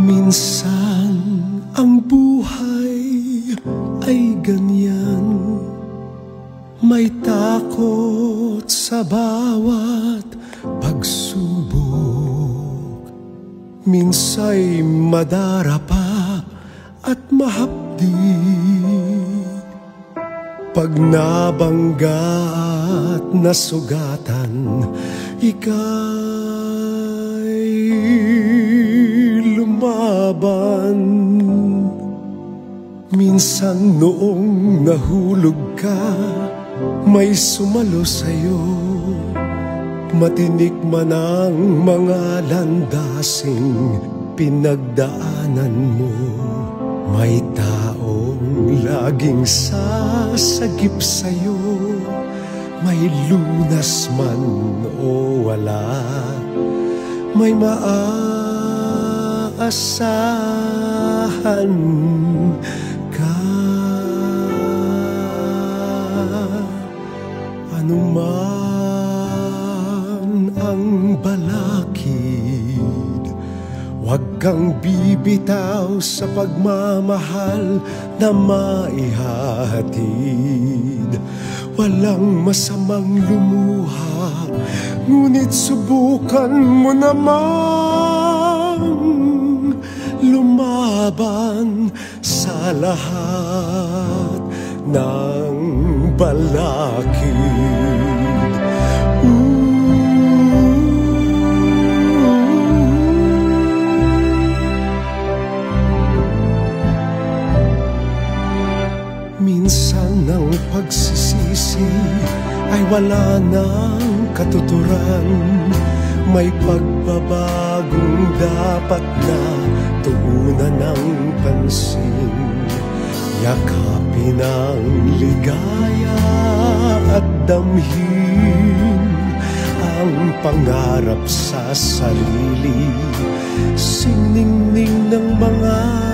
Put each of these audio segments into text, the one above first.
Minsan ang buhay ay ganyan, may takot sa bawat pagsubok. Minsa'y madarapa at mahapdi, pag nabangga at nasugatan, ika'y lumaban. Minsan noong nahulog ka, may sumalo sa'yo, matinik man ang mga landasing pinagdaanan mo. May taong laging sasagip sa'yo, may lunas man o wala, may maaasahan ka. Anuman ang balakid, huwag kang bibitaw sa pagmamahal na maihatid. Walang masamang lumuha, ngunit subukan mo namang lumaban sa lahat ng balakid. Minsan ang pagsisisi ay wala ng katuturan, may pagbabagong dapat na tuunan ng pansin. Yakapin ang ligaya at damhin ang pangarap sa sarili, siningning ng mga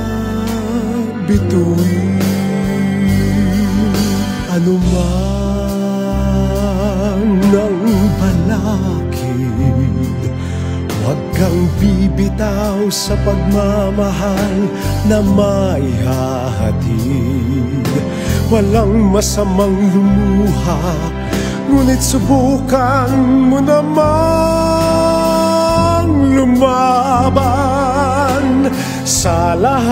bituin. Anuman ang balakid, huwag kang bibitaw sa pagmamahal na maihahatid. Walang masamang lumuha, ngunit subukan mo namang lumaban sa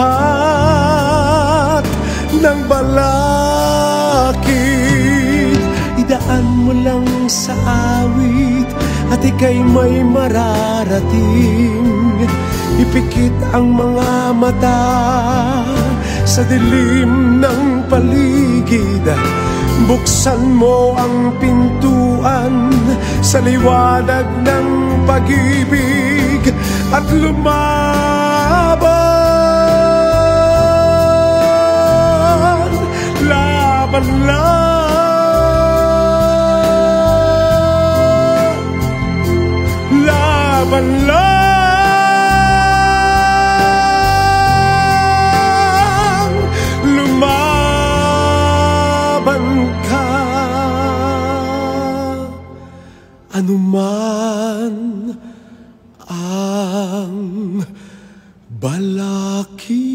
lahat ng balakid. Idaan mo lang sa awit at ika'y may mararating. Ipikit ang mga mata sa dilim ng paligid, buksan mo ang pintuan sa liwanag ng pag-ibig at lumaban. Laban lang, laban lang, lumaban ka. Anuman ang balakid.